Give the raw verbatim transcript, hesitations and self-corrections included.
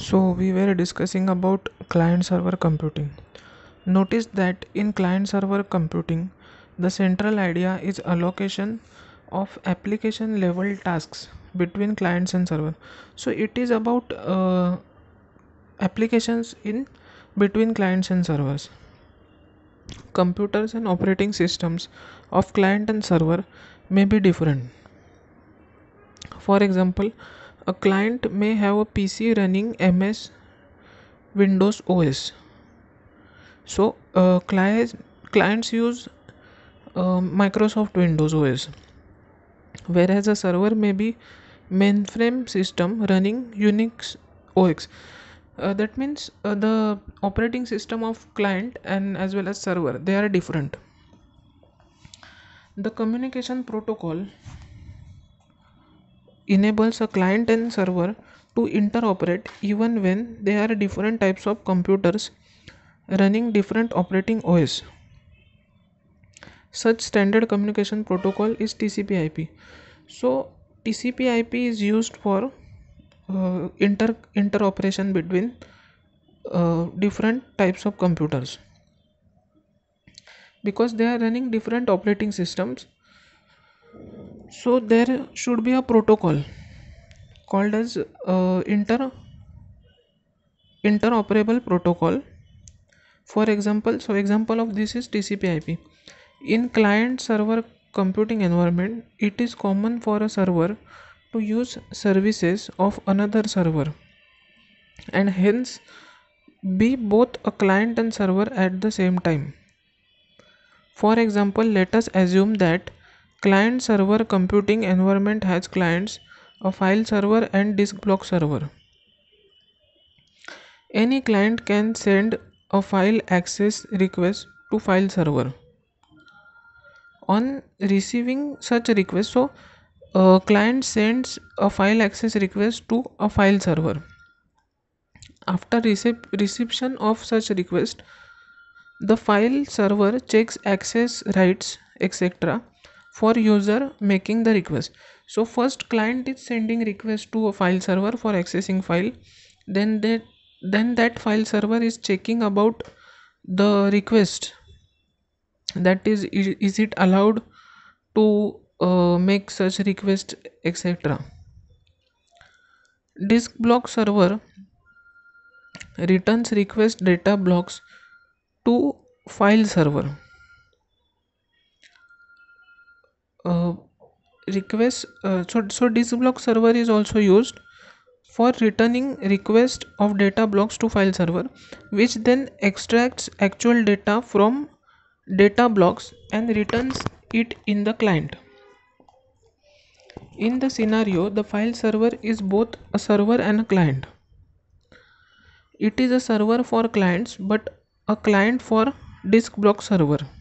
So we were discussing about client server computing. Notice that in client server computing, the central idea is allocation of application level tasks between clients and server. So it is about uh, applications in between clients and servers. Computers and operating systems of client and server may be different. For example, a client may have a P C running M S Windows O S. So uh, clients clients use uh, Microsoft Windows O S, whereas a server may be mainframe system running Unix O X. Uh, that means uh, the operating system of client and as well as server, they are different. The communication protocol enables a client and server to interoperate even when they are different types of computers running different operating O S. Such standard communication protocol is T C P I P. So T C P I P is used for uh, inter interoperation between uh, different types of computers, because they are running different operating systems. So there should be a protocol called as uh, inter interoperable protocol. For example, so example of this is T C P I P. In client server computing environment, it is common for a server to use services of another server and hence be both a client and server at the same time. For example, let us assume that client server computing environment has clients, a file server and disk block server. Any client can send a file access request to file server. On receiving such a request, so a client sends a file access request to a file server. After recep- reception of such request, the file server checks access rights etc for user making the request. So first client is sending request to a file server for accessing file, then that then that file server is checking about the request, that is is, is it allowed to uh, make such request etc. Disk block server returns request data blocks to file server. uh, request uh, so so disk block server is also used for returning request of data blocks to file server, which then extracts actual data from data blocks and returns it in the client. In the scenario, the file server is both a server and a client. It is a server for clients but a client for disk block server.